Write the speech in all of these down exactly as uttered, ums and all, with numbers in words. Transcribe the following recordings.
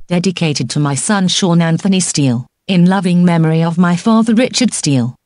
dedicated to my son Sean Anthony Steele, in loving memory of my father Richard Steele.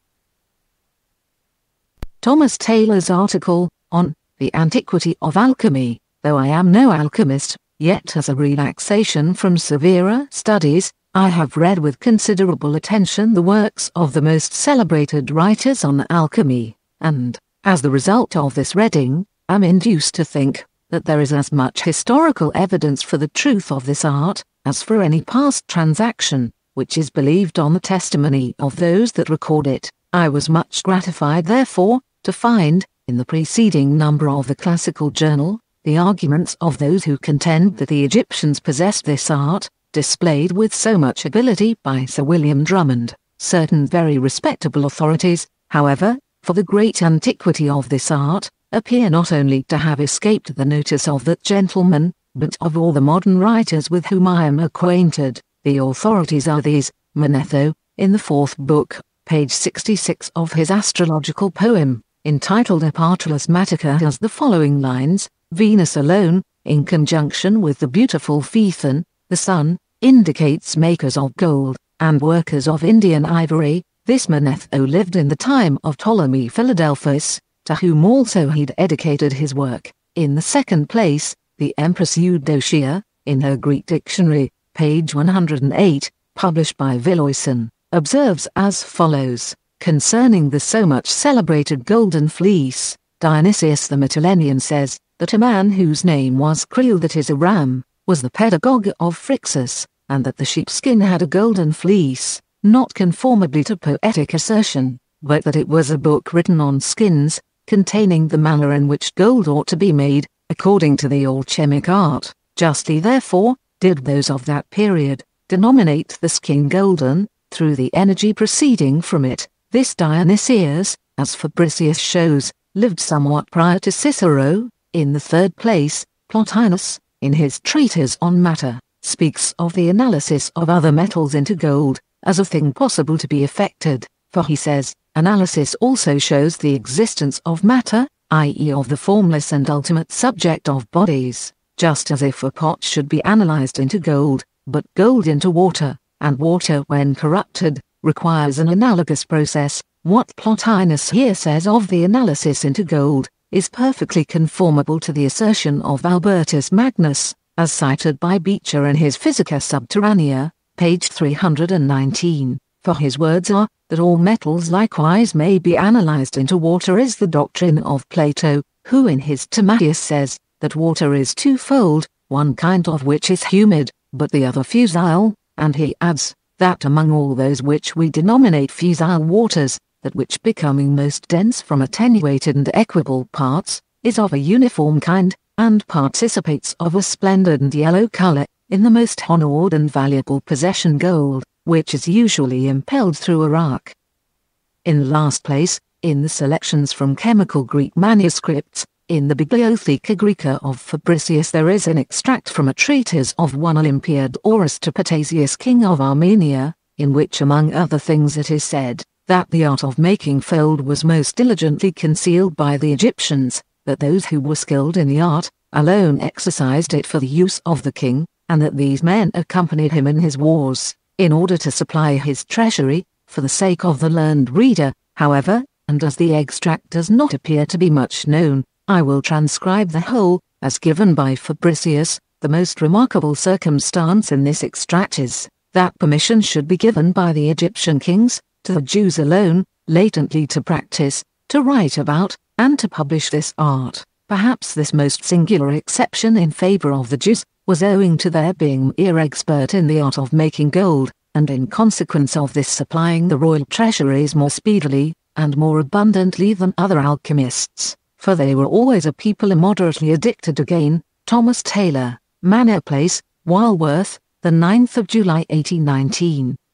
Thomas Taylor's article, on The Antiquity of Alchemy. Though I am no alchemist, yet as a relaxation from severer studies, I have read with considerable attention the works of the most celebrated writers on alchemy, and, as the result of this reading, am induced to think that there is as much historical evidence for the truth of this art as for any past transaction, which is believed on the testimony of those that record it. I was much gratified, therefore, to find, in the preceding number of the Classical Journal, the arguments of those who contend that the Egyptians possessed this art, displayed with so much ability by Sir William Drummond. Certain very respectable authorities, however, for the great antiquity of this art, appear not only to have escaped the notice of that gentleman, but of all the modern writers with whom I am acquainted. The authorities are these: Manetho, in the fourth book, page sixty-six of his astrological poem, entitled Epartulus Matica, has the following lines: Venus alone, in conjunction with the beautiful Phaethon, the sun, indicates makers of gold, and workers of Indian ivory. This Manetho lived in the time of Ptolemy Philadelphus, to whom also he dedicated his work. In the second place, the Empress Eudocia, in her Greek dictionary, page one hundred eight, published by Villoyson, observes as follows, concerning the so much celebrated golden fleece: Dionysius the Mytilenean says, that a man whose name was Creel, that is a ram, was the pedagogue of Phrixus, and that the sheepskin had a golden fleece, not conformably to poetic assertion, but that it was a book written on skins, containing the manner in which gold ought to be made, according to the alchemic art. Justly therefore, did those of that period denominate the skin golden, through the energy proceeding from it. This Dionysius, as Fabricius shows, lived somewhat prior to Cicero. In the third place, Plotinus, in his treatise on matter, speaks of the analysis of other metals into gold, as a thing possible to be effected, for he says, analysis also shows the existence of matter, that is of the formless and ultimate subject of bodies, just as if a pot should be analyzed into gold, but gold into water, and water when corrupted, requires an analogous process. What Plotinus here says of the analysis into gold is perfectly conformable to the assertion of Albertus Magnus, as cited by Beecher in his Physica Subterranea, page three hundred nineteen, for his words are, that all metals likewise may be analyzed into water is the doctrine of Plato, who in his Timaeus says, that water is twofold, one kind of which is humid, but the other fusile, and he adds, that among all those which we denominate fusile waters, that which becoming most dense from attenuated and equable parts, is of a uniform kind, and participates of a splendid and yellow colour, in the most honoured and valuable possession gold, which is usually impelled through a rock. In the last place, in the selections from chemical Greek manuscripts, in the Bibliotheca Graeca of Fabricius there is an extract from a treatise of one Olympiad Orus to Patasius, king of Armenia, in which among other things it is said, that the art of making fold was most diligently concealed by the Egyptians, that those who were skilled in the art, alone exercised it for the use of the king, and that these men accompanied him in his wars, in order to supply his treasury, for the sake of the learned reader. However, and as the extract does not appear to be much known, I will transcribe the whole, as given by Fabricius. The most remarkable circumstance in this extract is, that permission should be given by the Egyptian kings, to the Jews alone, latently to practice, to write about, and to publish this art. Perhaps this most singular exception in favour of the Jews was owing to their being mere expert in the art of making gold, and in consequence of this supplying the royal treasuries more speedily, and more abundantly than other alchemists, for they were always a people immoderately addicted to gain. Thomas Taylor, Manor Place, Walworth, the ninth of July eighteen nineteen.